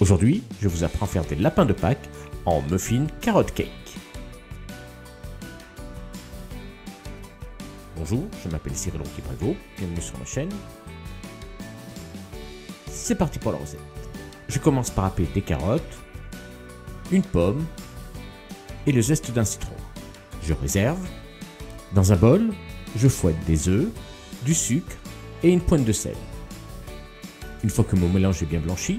Aujourd'hui, je vous apprends à faire des lapins de Pâques en muffin carrot cake. Bonjour, je m'appelle Cyril Ronqui-Prévost, bienvenue sur ma chaîne. C'est parti pour la recette. Je commence par happer des carottes, une pomme et le zeste d'un citron. Je réserve. Dans un bol, je fouette des œufs, du sucre et une pointe de sel. Une fois que mon mélange est bien blanchi,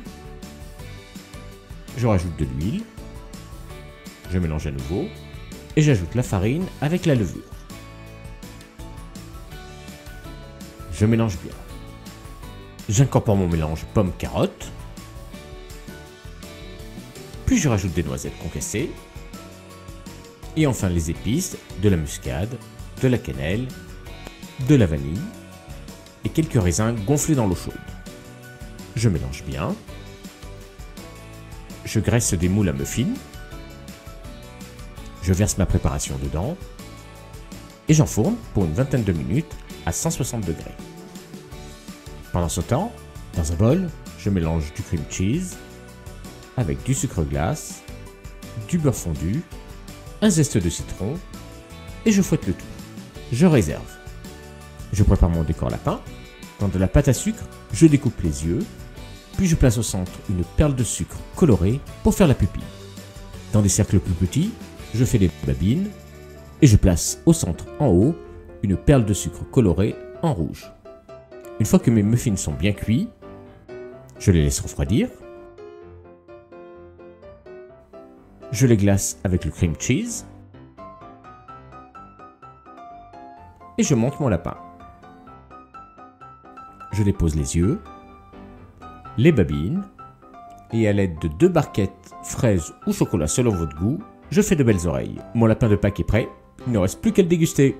je rajoute de l'huile, je mélange à nouveau et j'ajoute la farine avec la levure. Je mélange bien. J'incorpore mon mélange pomme-carotte, puis je rajoute des noisettes concassées et enfin les épices, de la muscade, de la cannelle, de la vanille et quelques raisins gonflés dans l'eau chaude. Je mélange bien. Je graisse des moules à muffins. Je verse ma préparation dedans et j'enfourne pour une vingtaine de minutes à 160 degrés. Pendant ce temps, dans un bol, je mélange du cream cheese avec du sucre glace, du beurre fondu, un zeste de citron et je fouette le tout. Je réserve. Je prépare mon décor lapin. Dans de la pâte à sucre, je découpe les yeux, puis je place au centre une perle de sucre colorée pour faire la pupille. Dans des cercles plus petits, je fais des babines et je place au centre en haut une perle de sucre colorée en rouge. Une fois que mes muffins sont bien cuits, je les laisse refroidir. Je les glace avec le cream cheese et je monte mon lapin. Je dépose les yeux, les babines et à l'aide de 2 barquettes fraises ou chocolat selon votre goût, je fais de belles oreilles. Mon lapin de Pâques est prêt, il ne reste plus qu'à le déguster.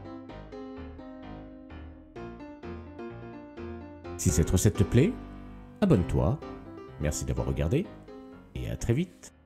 Si cette recette te plaît, abonne-toi. Merci d'avoir regardé et à très vite.